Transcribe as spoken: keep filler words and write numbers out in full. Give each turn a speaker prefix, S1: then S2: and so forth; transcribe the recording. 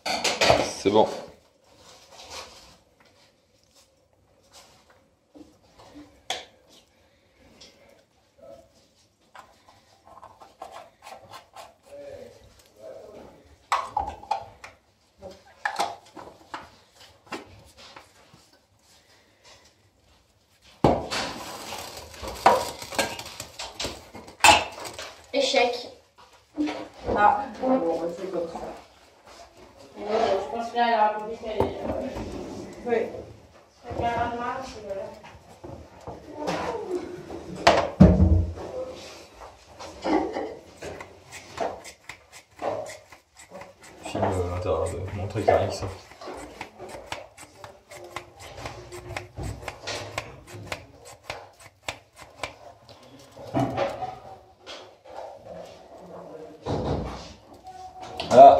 S1: C'est bon.
S2: Échec.
S3: Ah, bon, c'est comme ça.
S2: Je pense que là, elle a raconté qu'elle est.
S3: Oui.
S2: C'est un marche, voilà.
S1: Film à l'intérieur de montrer qu'il n'y a rien qui sort.